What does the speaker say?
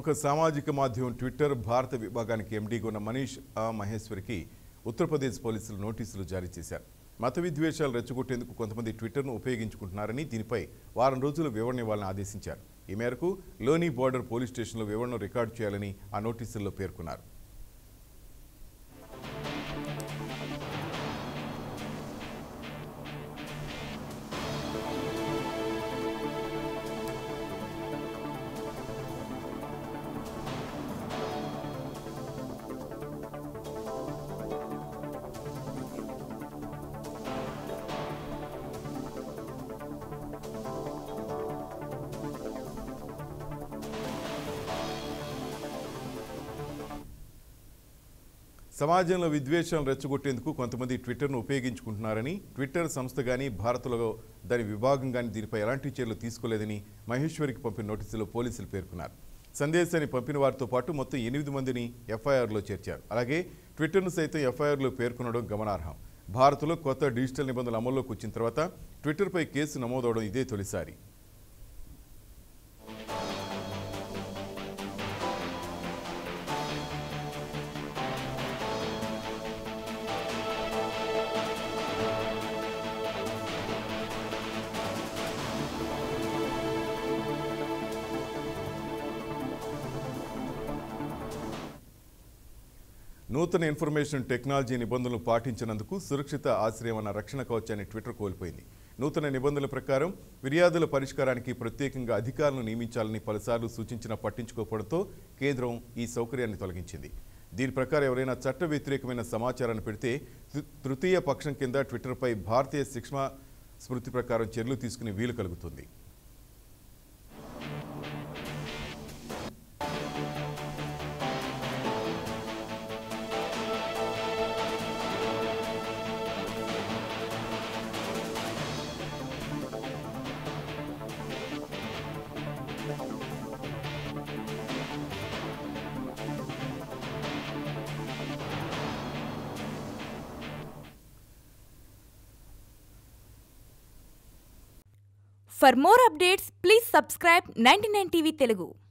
ప్రముఖ సామాజిక మాధ్యమం ట్విట్టర్ భారత విభాగానికి ఎండీగా ఉన్న మనీష్ మహేశ్వరికి ఉత్తరప్రదేశ్ పోలీసులు నోటీసులు జారీ చేశారు. మత విద్వేషాలు రెచ్చగొట్టేందుకు కొంతమంది ట్విట్టర్ను ఉపయోగించుకుంటున్నారని దీనిపై వారం రోజులు వివరణ ఇవ్వాలని ఆదేశించారు. ఈ మేరకు లోనీ బోర్డర్ పోలీస్ స్టేషన్లో వివరణను రికార్డు చేయాలని ఆ నోటీసుల్లో పేర్కొన్నారు. సమాజంలో విద్వేషాలను రెచ్చగొట్టేందుకు కొంతమంది ట్విట్టర్ను ఉపయోగించుకుంటున్నారని, ట్విట్టర్ సంస్థ కానీ భారత్లో దాని విభాగం కానీ దీనిపై ఎలాంటి చర్యలు తీసుకోలేదని మహేశ్వరికి పంపిన నోటీసులో పోలీసులు పేర్కొన్నారు. సందేశాన్ని పంపిన వారితో పాటు మొత్తం 8 మందిని ఎఫ్ఐఆర్లో చేర్చారు. అలాగే ట్విట్టర్ను సైతం ఎఫ్ఐఆర్లో పేర్కొనడం గమనార్హం. భారత్లో కొత్త డిజిటల్ నిబంధనలు అమల్లోకి వచ్చిన తర్వాత ట్విట్టర్పై కేసు నమోదవడం ఇదే తొలిసారి. నూతన ఇన్ఫర్మేషన్ టెక్నాలజీ నిబంధనలు పాటించినందుకు సురక్షిత ఆశ్రయం అన్న రక్షణ కవచాన్ని ట్విట్టర్ కోల్పోయింది. నూతన నిబంధనల ప్రకారం ఫిర్యాదుల పరిష్కారానికి ప్రత్యేకంగా అధికారులను నియమించాలని పలుసార్లు సూచించినా పట్టించుకోకపోవడంతో కేంద్రం ఈ సౌకర్యాన్ని తొలగించింది. దీని ప్రకారం ఎవరైనా చట్ట వ్యతిరేకమైన సమాచారాన్ని పెడితే తృతీయ పక్షం కింద ట్విట్టర్పై భారతీయ శిక్షణ స్మృతి ప్రకారం చర్యలు తీసుకునే వీలు కలుగుతుంది. For more updates, please subscribe 99 TV Telugu.